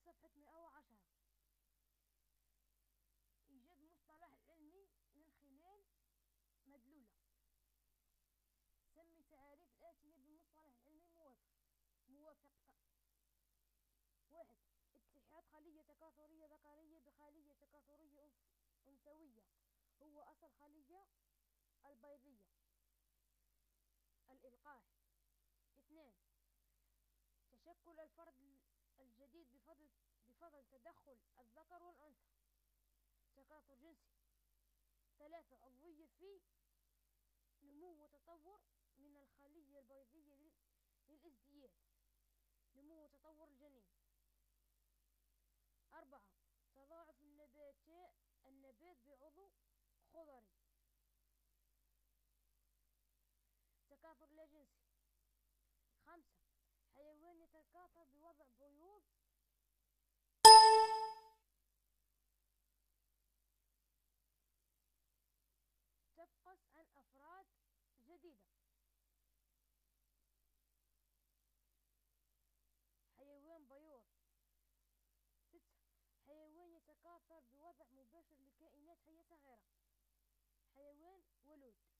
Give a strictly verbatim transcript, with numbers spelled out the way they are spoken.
صفحة مئة وعشرة. إيجاد مصطلح علمي من خلال مدلولة. سمي التعاريف الآتية بالمصطلح العلمي موافق. موافق: واحد. اتحاد خلية تكاثرية ذكرية بخلية تكاثرية أنثوية هو أصل خلية البيضية. الإلقاح. اثنان. تشكل الفرد الجديد بفضل بفضل تدخل الذكر والأنثى. تكاثر جنسي. ثلاثة. عضوية في نمو وتطور من الخلية البيضية للازدياد. نمو وتطور الجنين. أربعة. تضاعف النبات النبات بعضو خضري. تكاثر لا جنسي. خمسة. حيوان يتكاثر بوضع بيوض تفقس عن أفراد جديدة. حيوان بيوض. ستة. حيوان يتكاثر بوضع مباشر لكائنات حية صغيرة. حيوان ولود.